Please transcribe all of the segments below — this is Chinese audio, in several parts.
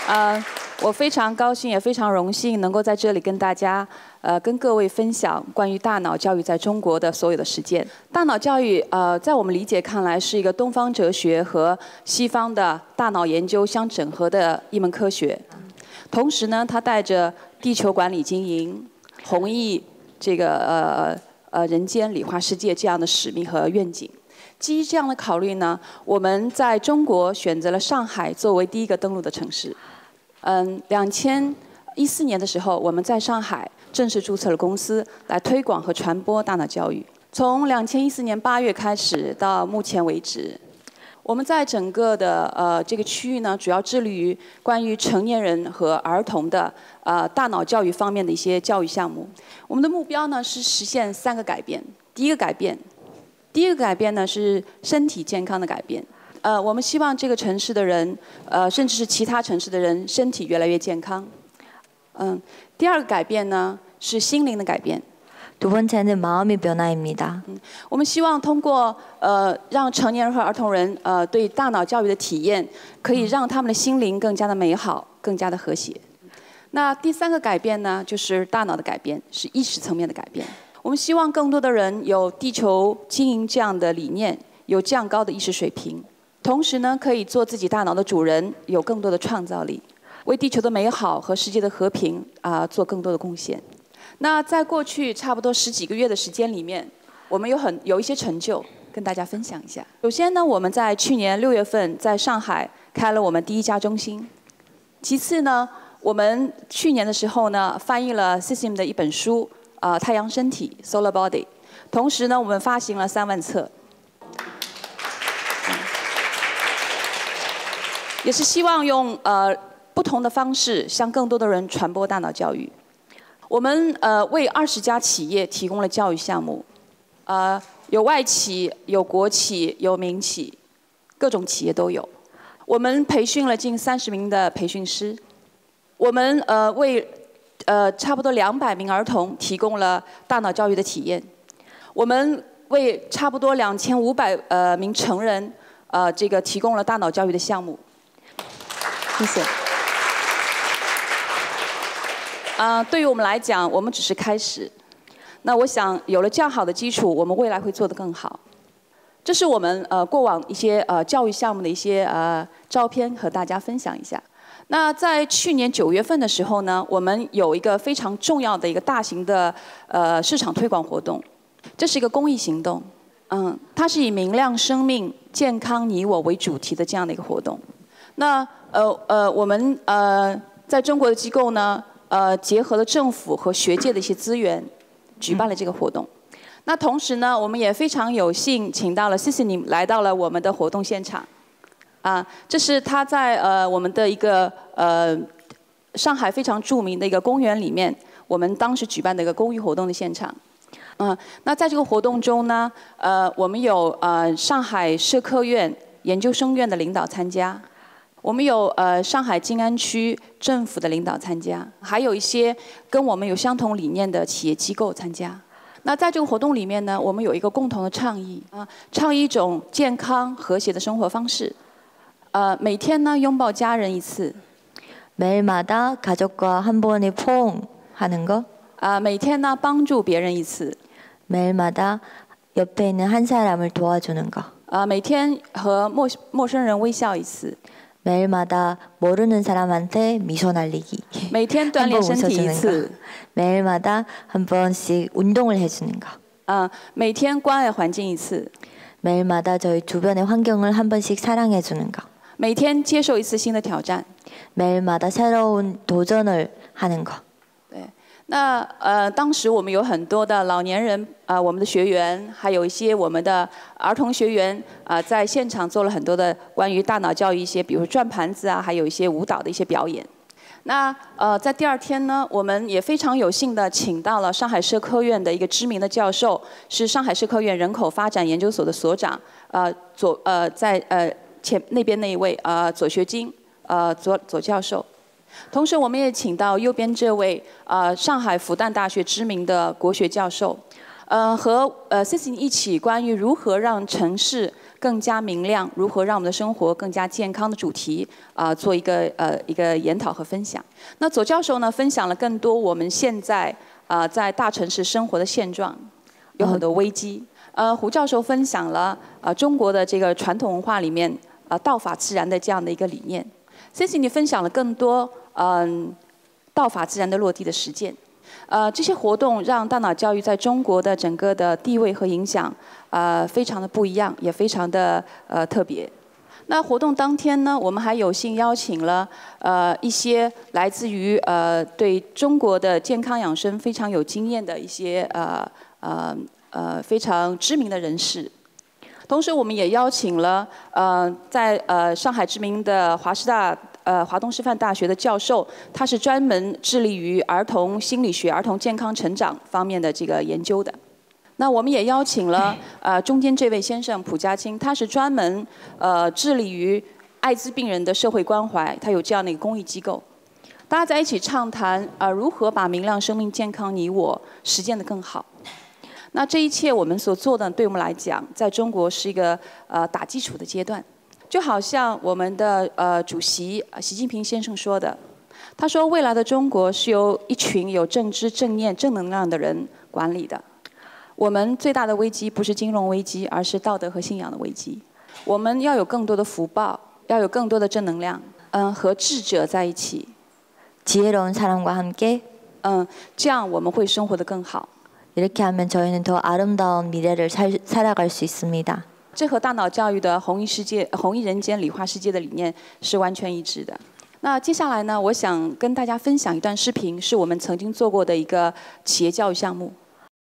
我非常高兴，也非常荣幸能够在这里跟大家，跟各位分享关于大脑教育在中国的所有的实践。大脑教育，在我们理解看来是一个东方哲学和西方的大脑研究相整合的一门科学。同时呢，它带着地球管理经营、弘毅这个人间理化世界这样的使命和愿景。基于这样的考虑呢，我们在中国选择了上海作为第一个登陆的城市。2014年的时候，我们在上海正式注册了公司，来推广和传播大脑教育。从2014年8月开始到目前为止，我们在整个的这个区域呢，主要致力于关于成年人和儿童的大脑教育方面的一些教育项目。我们的目标呢是实现3个改变。第一个改变呢是身体健康的改变。我们希望这个城市的人，甚至是其他城市的人，身体越来越健康。第二个改变呢是心灵的改变。 두 번째는 마음의 변화입니다. 我们希望通过让成年人和儿童人对大脑教育的体验，可以让他们的心灵更加的美好，更加的和谐。那第3个改变呢，就是大脑的改变，是意识层面的改变。我们希望更多的人有地球经营这样的理念，有这样高的意识水平。同时呢，可以做自己大脑的主人，有更多的创造力，为地球的美好和世界的和平做更多的贡献。那在过去差不多10几个月的时间里面，我们有一些成就跟大家分享一下。首先呢，我们在去年6月份在上海开了我们第1家中心。其次呢，我们去年的时候呢，翻译了 Sissim 的一本书太阳身体 Solar Body。同时呢，我们发行了3万册。也是希望用不同的方式向更多的人传播大脑教育。我们为20家企业提供了教育项目，有外企、有国企、有民企，各种企业都有。我们培训了近30名的培训师。我们为差不多200名儿童提供了大脑教育的体验。我们为差不多2500名成人这个提供了大脑教育的项目。谢谢。对于我们来讲，我们只是开始。那我想有了这样好的基础，我们未来会做得更好。这是我们过往一些教育项目的一些照片，和大家分享一下。那在去年9月份的时候呢，我们有一个非常重要的一个大型的市场推广活动，这是一个公益行动。它是以明亮生命、健康你我为主题的这样的一个活动。那我们在中国的机构呢，结合了政府和学界的一些资源，举办了这个活动。那同时呢，我们也非常有幸请到了 Sissim 来到了我们的活动现场。这是他在我们的一个上海非常著名的一个公园里面，我们当时举办的一个公益活动的现场。那在这个活动中呢，我们有上海社科院研究生院的领导参加。我们有上海静安区政府的领导参加，还有一些跟我们有相同理念的企业机构参加。那在这个活动里面呢，我们有一个共同的倡议倡议一种健康和谐的生活方式。每天呢拥抱家人1次。 매일마다 가족과 한 번에 포옹하는 거. 每天呢帮助别人1次。 매일마다 옆에 있는 한 사람을 도와주는 거. 每天和陌生人微笑1次。 매일마다 모르는 사람한테 미소 날리기. 每天锻炼身体1次。 매일마다 한 번씩 운동을 해주는 거. 每天关爱环境1次。 매일마다 저희 주변의 환경을 한 번씩 사랑해주는 거. 每天接受1次新的挑战。 매일마다 새로운 도전을 하는 거. 对，那当时我们有很多的老年人我们的学员，还有一些我们的儿童学员在现场做了很多的关于大脑教育一些，比如转盘子还有一些舞蹈的一些表演。那在第2天呢，我们也非常有幸的请到了上海社科院的一个知名的教授，是上海社科院人口发展研究所的所长，在前那边那一位左学金左教授。同时，我们也请到右边这位上海复旦大学知名的国学教授， 和Ceci 一起关于如何让城市更加明亮，如何让我们的生活更加健康的主题做一个研讨和分享。那左教授呢分享了更多我们现在在大城市生活的现状，有很多危机。胡教授分享了中国的这个传统文化里面道法自然的这样的一个理念。Ceci 你分享了更多道法自然的落地的实践。这些活动让大脑教育在中国的整个的地位和影响非常的不一样，也非常的特别。那活动当天呢，我们还有幸邀请了一些来自于对中国的健康养生非常有经验的一些非常知名的人士。同时，我们也邀请了在上海知名的华东师范大学的教授，他是专门致力于儿童心理学、儿童健康成长方面的这个研究的。那我们也邀请了中间这位先生蒲家清，他是专门致力于艾滋病人的社会关怀，他有这样的一个公益机构。大家在一起畅谈如何把明亮生命健康你我实践得更好。那这一切我们所做的，对我们来讲，在中国是一个打基础的阶段。就好像我们的主席习近平先生说的，他说未来的中国是由一群有正知、正念、正能量的人管理的。我们最大的危机不是金融危机，而是道德和信仰的危机。我们要有更多的福报，要有更多的正能量，和智者在一起， 지혜로운 사람과 함께 这样我们会生活得更好。 이렇게 하면 저희는 더 아름다운 미래를 살아갈 수 있습니다. 这和大脑教育的弘毅人间理化世界的理念是完全一致的。那接下来呢，我想跟大家分享一段视频，是我们曾经做过的一个企业教育项目。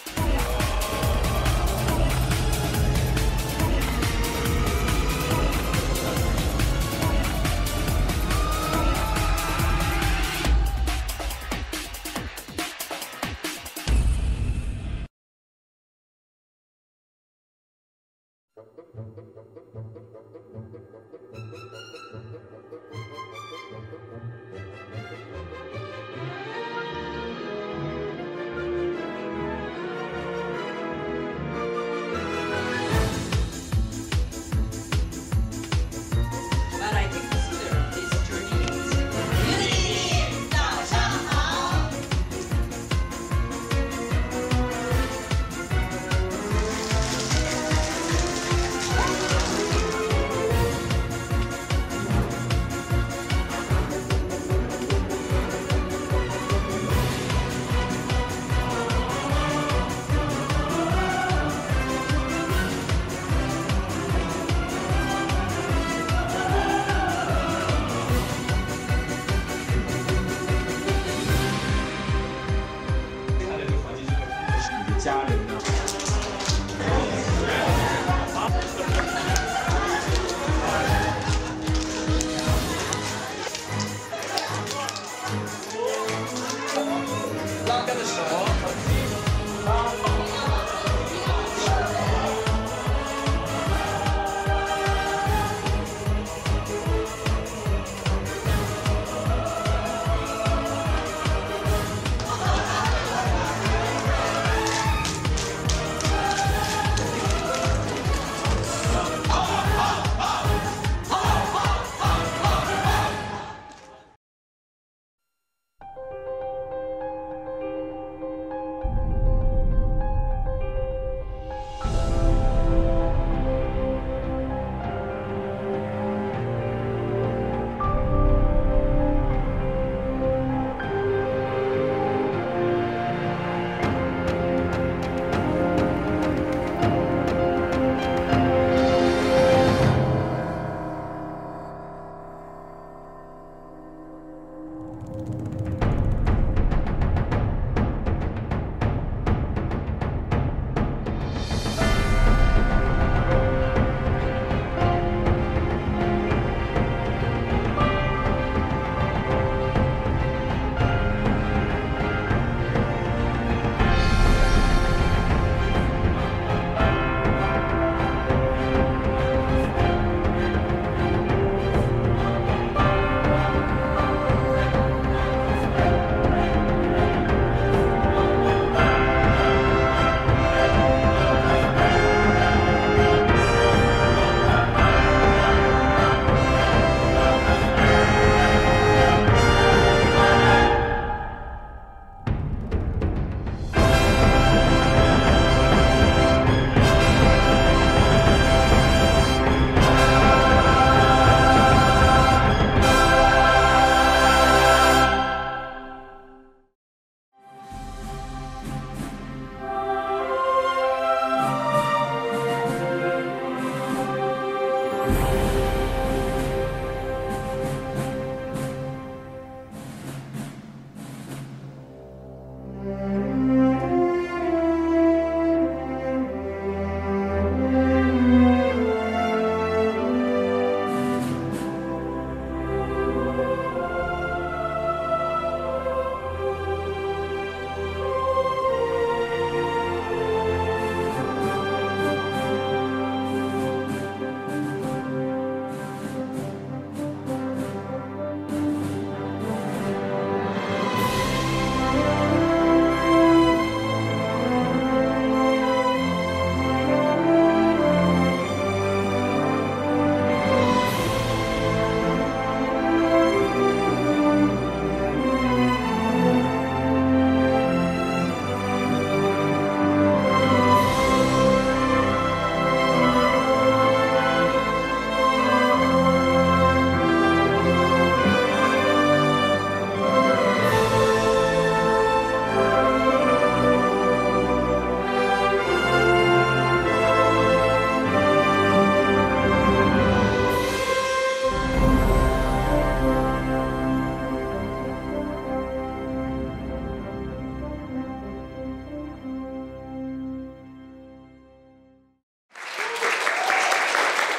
家人呢？拉开的手。 好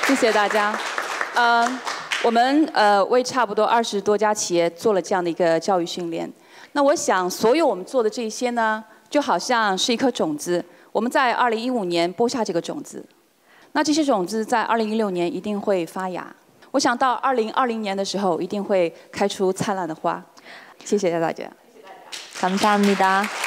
谢谢大家。我们为差不多20多家企业做了这样的一个教育训练。那我想，所有我们做的这些呢，就好像是一颗种子，我们在2015年播下这个种子，那这些种子在2016年一定会发芽。我想到2020年的时候，一定会开出灿烂的花。谢谢大家。 감사합니다.